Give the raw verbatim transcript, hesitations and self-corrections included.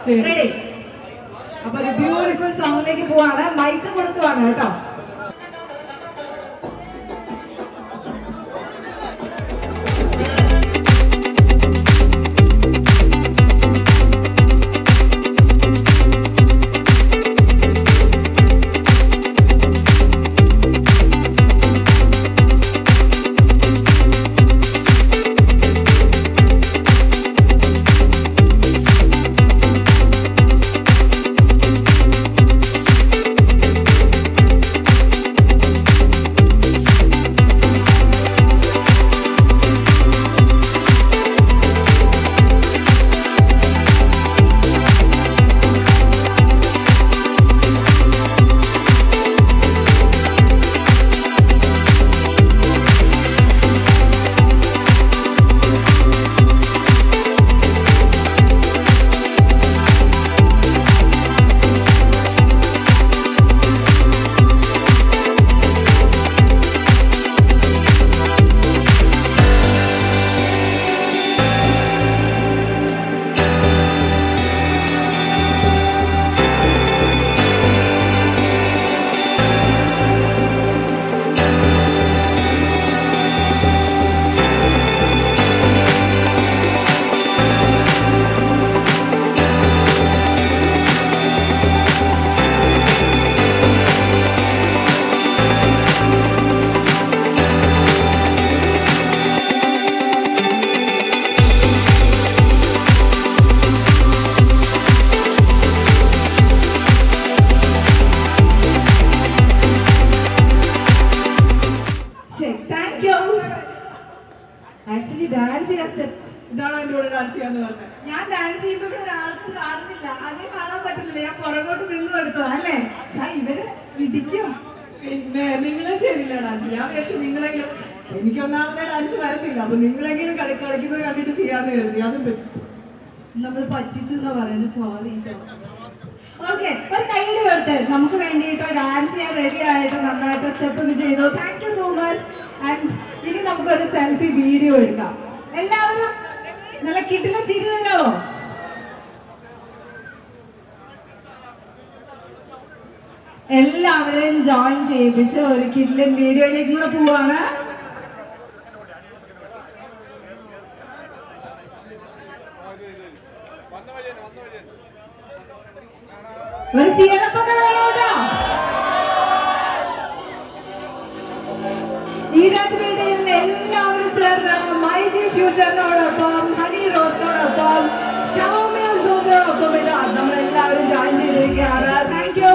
Ready? അപ്പൊ ഒരു beautiful സോങ്ങിലേക്ക് പോവാണ്. മൈക്ക് കൊടുക്കുവാണ് കേട്ടോ. ആക്ച്വലി ഡാൻസ് ചെയ്യാൻ സ്റ്റെപ്പ് ഇതാണോ എൻ്റെ കൂടെ ഡാൻസ് ചെയ്യാന്ന് പറഞ്ഞത്? ഞാൻ ഡാൻസ് ചെയ്യുമ്പോൾ ഒരാൾക്ക് കാണുന്നില്ല, അതേ കാണാൻ പറ്റുന്നില്ല. ഞാൻ പുറകോട്ട് നിന്ന് കൊടുത്തതാ അല്ലേ? ഇവര് ഇടിക്കും. പിന്നെ നിങ്ങളെ ചെയ്തില്ല ഡാൻസ്. ഞാൻ വിചാരിച്ചു നിങ്ങളെങ്കിലും, എനിക്കൊന്നാമത്തെ ഡാൻസ് വരത്തില്ല, അപ്പൊ നിങ്ങളെങ്കിലും കളി കളിക്കുന്നത് കണ്ടിട്ട് ചെയ്യാന്ന് കരുതി. അതും പറ്റും. നമ്മൾ പറ്റിച്ചെന്നാ പറയുന്നത്. സോറി. ഓക്കെ, ഒരു കൈയ്യടി കൊടുത്ത് നമുക്ക് വേണ്ടിയിട്ട് ഡാൻസ് ചെയ്യാൻ റെഡി ആയിട്ട് നന്നായിട്ട് സ്റ്റെപ്പ് ഒന്ന് ചെയ്തു. Thank you so much. And ഇനി നമുക്കൊരു സെൽഫി വീഡിയോ എടുക്കാം. എല്ലാവരും നല്ല കിട്ടില്ല ചിരി തരാമോ? എല്ലാവരെയും ജോയിൻ ചെയ്യിപ്പിച്ച് ഒരു കിഡിലൻ വീഡിയോയിലേക്ക് കൂടെ പോവാണ്. ഒരു ചീരപ്പൊക്കെ വേണോട്ടോ. ഈ രണ്ട് വീഡിയോയിൽ എല്ലാവരും ചേർന്ന് മൈജി ഫ്യൂച്ചറിനോടൊപ്പം ഹണി റോസിനോടൊപ്പം ഷൗമ്യ സൂര്യനോടൊപ്പം നമ്മളെല്ലാവരും ജോയിൻ ചെയ്തിരിക്കുകയാണ്. Thank U.